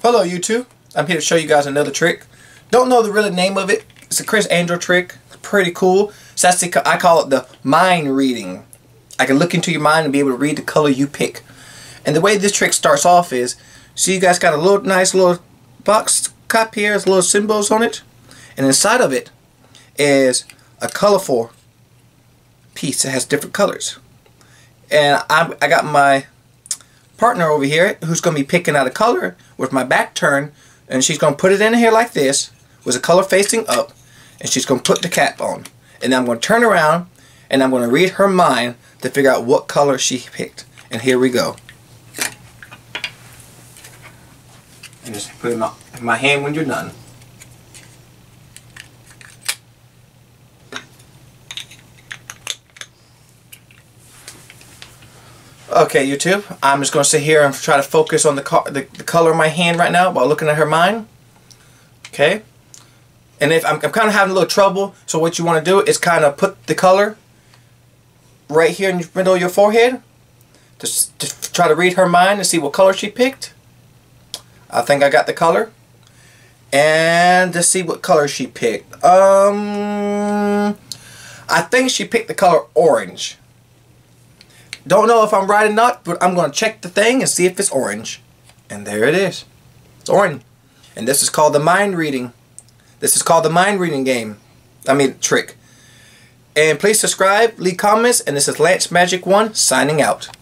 Hello YouTube, I'm here to show you guys another trick. Don't know the real name of it. It's a Criss Angel trick. It's pretty cool. So I call it the mind reading. I can look into your mind and be able to read the color you pick. And the way this trick starts off is, see you guys got a little nice little box cup here, there's little symbols on it. And inside of it is a colorful piece that has different colors. And I got my partner over here who's going to be picking out a color with my back turned, and she's going to put it in here like this with the color facing up, and she's going to put the cap on, and then I'm going to turn around and I'm going to read her mind to figure out what color she picked. And here we go. And just put it in my hand when you're done. Okay, YouTube, I'm just going to sit here and try to focus on the color of my hand right now while looking at her mind. Okay? And if I'm kind of having a little trouble, so what you want to do is kind of put the color right here in the middle of your forehead. Just to try to read her mind and see what color she picked. I think I got the color. And to see what color she picked. I think she picked the color orange. Don't know if I'm right or not, but I'm going to check the thing and see if it's orange. And there it is. It's orange. And this is called the mind reading. This is called the mind reading game. I mean, trick. And please subscribe, leave comments, and this is Lance Magic 1 signing out.